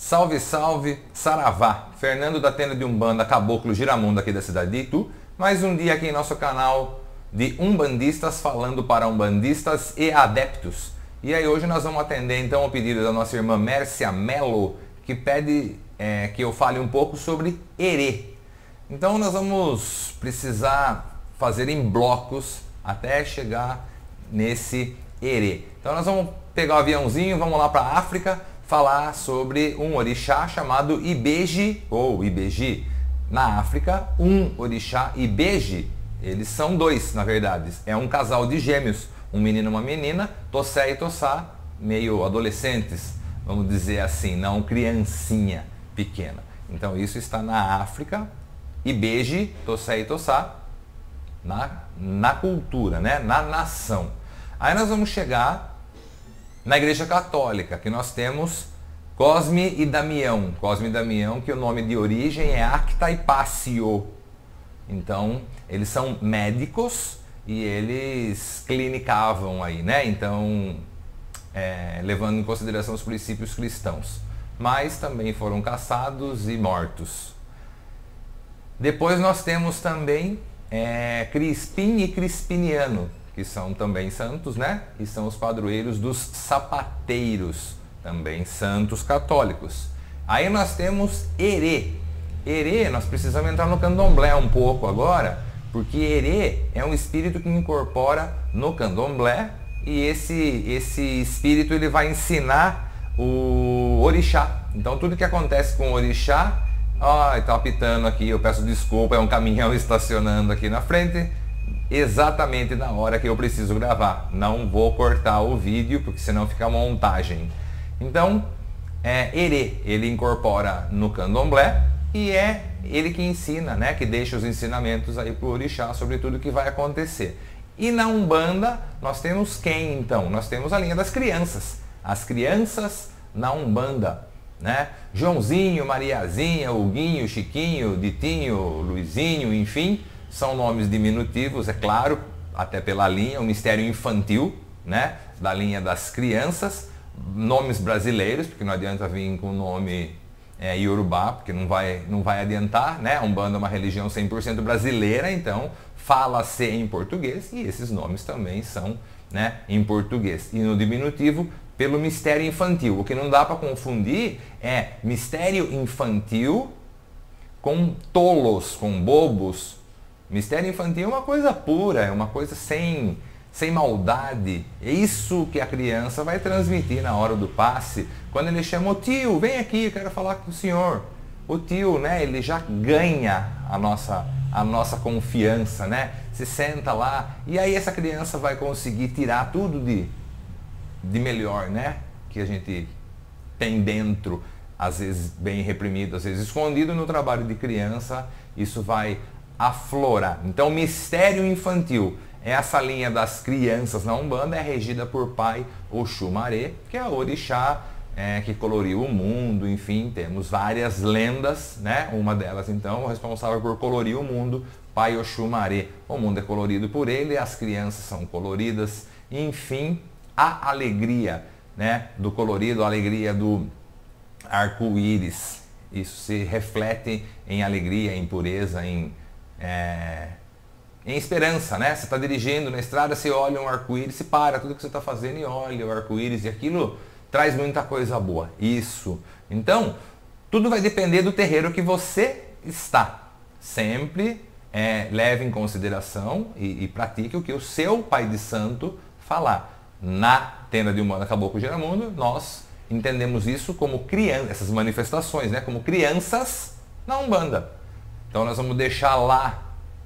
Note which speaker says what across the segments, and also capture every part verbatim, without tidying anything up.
Speaker 1: Salve, salve, saravá! Fernando da tenda de Umbanda, Caboclo Giramundo aqui da cidade de Itu. Mais um dia aqui em nosso canal de Umbandistas, falando para umbandistas e adeptos. E aí hoje nós vamos atender então o pedido da nossa irmã Mércia Mello, que pede é, que eu fale um pouco sobre Erê. Então nós vamos precisar fazer em blocos até chegar nesse Erê. Então nós vamos pegar o aviãozinho, vamos lá para a África, falar sobre um orixá chamado Ibeji ou Ibeji. Na África, um orixá Ibeji, eles são dois, na verdade. É um casal de gêmeos, um menino e uma menina, Tossé e Tossá, meio adolescentes, vamos dizer assim, não criancinha pequena. Então isso está na África, Ibeji, Tossé e Tossá, na, na cultura, né? Na nação. Aí nós vamos chegar na Igreja Católica, que nós temos Cosme e Damião. Cosme e Damião, que o nome de origem é Acta e Passio. Então, eles são médicos e eles clinicavam aí, né? Então, é, levando em consideração os princípios cristãos. Mas também foram caçados e mortos. Depois nós temos também é, Crispim e Crispiniano, que são também santos, né? E são os padroeiros dos sapateiros, também santos católicos. Aí nós temos Erê. Erê, nós precisamos entrar no candomblé um pouco agora, porque Erê é um espírito que incorpora no candomblé e esse, esse espírito ele vai ensinar o orixá. Então tudo que acontece com o orixá, ó, tá apitando aqui, eu peço desculpa, é um caminhão estacionando aqui na frente, exatamente na hora que eu preciso gravar. Não vou cortar o vídeo, porque senão fica montagem. Então, é, Erê, ele incorpora no candomblé e é ele que ensina, né? Que deixa os ensinamentos aí pro orixá sobre tudo que vai acontecer. E na Umbanda, nós temos quem então? Nós temos a linha das crianças. As crianças na Umbanda, né? Joãozinho, Mariazinha, Huguinho, Chiquinho, Ditinho, Luizinho, enfim, são nomes diminutivos, é claro, até pela linha, o mistério infantil, né, da linha das crianças, nomes brasileiros, porque não adianta vir com o nome é, iorubá, porque não vai, não vai adiantar, né, a Umbanda é uma religião cem por cento brasileira, então fala-se em português e esses nomes também são, né, em português. E no diminutivo, pelo mistério infantil. O que não dá para confundir é mistério infantil com tolos, com bobos. Mistério infantil é uma coisa pura, é uma coisa sem, sem maldade. É isso que a criança vai transmitir na hora do passe. Quando ele chama o tio, vem aqui, eu quero falar com o senhor. O tio, né, ele já ganha a nossa, a nossa confiança, né? Se senta lá e aí essa criança vai conseguir tirar tudo de, de melhor, né? Que a gente tem dentro, às vezes bem reprimido, às vezes escondido no trabalho de criança. Isso vai aflorar. Então, mistério infantil, essa linha das crianças na Umbanda é regida por Pai Oxumaré, que é o orixá é, que coloriu o mundo, enfim, temos várias lendas, né? Uma delas, então, o responsável por colorir o mundo, Pai Oxumaré. O mundo é colorido por ele, as crianças são coloridas, enfim, a alegria, né, do colorido, a alegria do arco-íris. Isso se reflete em alegria, em pureza, em É, em esperança, né? Você está dirigindo na estrada, você olha um arco-íris, você para tudo que você está fazendo e olha o arco-íris e aquilo traz muita coisa boa. Isso. Então, tudo vai depender do terreiro que você está. Sempre é, leve em consideração e, e pratique o que o seu pai de santo falar. Na tenda de Umbanda Caboclo Giramundo, nós entendemos isso como crianças, essas manifestações, né? Como crianças na Umbanda. Então nós vamos deixar lá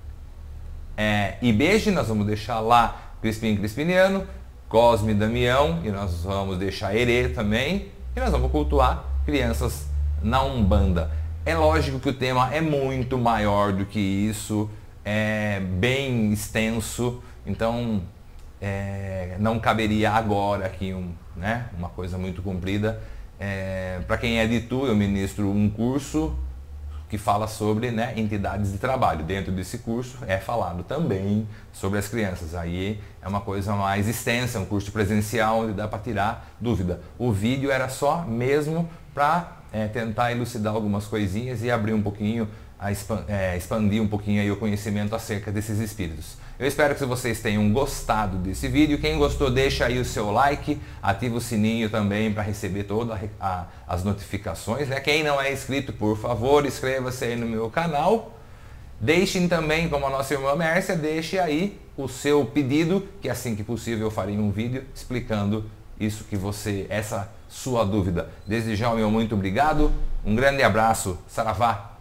Speaker 1: é, Ibeji, nós vamos deixar lá Crispim Crispiniano, Cosme e Damião, e nós vamos deixar Erê também, e nós vamos cultuar crianças na Umbanda. É lógico que o tema é muito maior do que isso, é bem extenso, então é, não caberia agora aqui um, né, uma coisa muito comprida. É, para quem é de Itu, eu ministro um curso que fala sobre, né, entidades de trabalho. Dentro desse curso é falado também sobre as crianças. Aí é uma coisa mais extensa, um curso presencial onde dá para tirar dúvida. O vídeo era só mesmo para é, tentar elucidar algumas coisinhas e abrir um pouquinho, a expan é, expandir um pouquinho aí o conhecimento acerca desses espíritos. Eu espero que vocês tenham gostado desse vídeo. Quem gostou, deixa aí o seu like, ativa o sininho também para receber todas as notificações, né? Quem não é inscrito, por favor, inscreva-se aí no meu canal. Deixem também, como a nossa irmã Mércia, deixe aí o seu pedido, que assim que possível eu farei um vídeo explicando isso que você, essa sua dúvida. Desde já, meu muito obrigado, um grande abraço, saravá!